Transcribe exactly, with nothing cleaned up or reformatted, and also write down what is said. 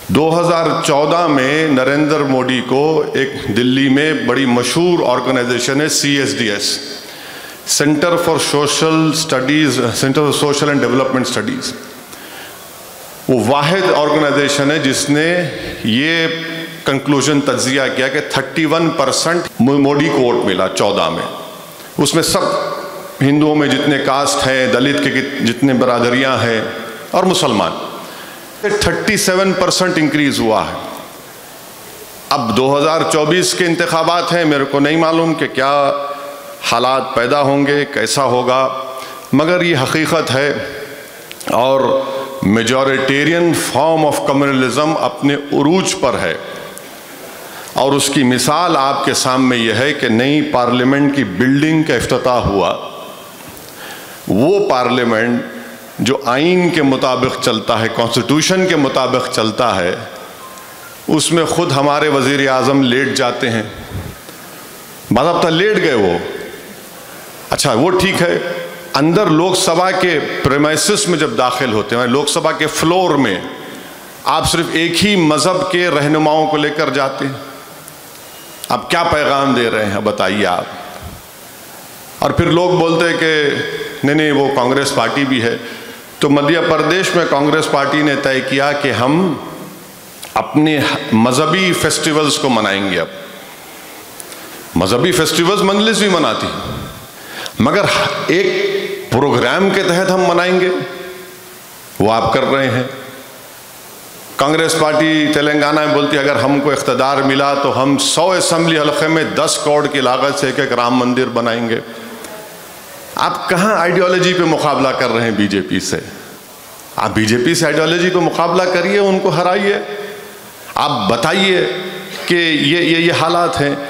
दो हज़ार चौदह में नरेंद्र मोदी को एक दिल्ली में बड़ी मशहूर ऑर्गेनाइजेशन है C S D S, centre for social studies, centre for social and development studies, वो वाहिद ऑर्गेनाइजेशन है जिसने ये कंक्लूजन तज्जिया किया कि इकतीस परसेंट मोदी को वोट मिला चौदह में। उसमें सब हिंदुओं में जितने कास्ट हैं, दलित के जितने बरादरियां हैं और मुसलमान, सैंतीस परसेंट इंक्रीज हुआ है। अब दो हज़ार चौबीस के इंतखाबात हैं, मेरे को नहीं मालूम कि क्या हालात पैदा होंगे, कैसा होगा, मगर ये हकीकत है। और मेजॉरिटेरियन फॉर्म ऑफ कम्युनलिज्म अपने उरूज पर है और उसकी मिसाल आपके सामने यह है कि नई पार्लियामेंट की बिल्डिंग का इफ्तिताह हुआ। वो पार्लियामेंट जो आइन के मुताबिक चलता है, कॉन्स्टिट्यूशन के मुताबिक चलता है, उसमें खुद हमारे वजीर आज़म लेट जाते हैं, बाज़ाब्ता लेट गए वो। अच्छा वो ठीक है, अंदर लोकसभा के प्रेमाइसिस में जब दाखिल होते हैं, लोकसभा के फ्लोर में आप सिर्फ एक ही मज़हब के रहनुमाओं को लेकर जाते हैं। अब क्या पैगाम दे रहे हैं बताइए आप। और फिर लोग बोलते हैं कि नहीं नहीं वो कांग्रेस पार्टी भी है। तो मध्य प्रदेश में कांग्रेस पार्टी ने तय किया कि हम अपने मजहबी फेस्टिवल्स को मनाएंगे। अब मजहबी फेस्टिवल्स मंजलिस भी मनाती, मगर एक प्रोग्राम के तहत हम मनाएंगे, वो आप कर रहे हैं। कांग्रेस पार्टी तेलंगाना में बोलती है अगर हमको इख्तियार मिला तो हम सौ असेंबली हल्के में दस करोड़ की लागत से एक एक राम मंदिर बनाएंगे। आप कहाँ आइडियोलॉजी पे मुकाबला कर रहे हैं बीजेपी से? आप बीजेपी से आइडियोलॉजी पे मुकाबला करिए, उनको हराइए। आप बताइए कि ये ये ये हालात हैं।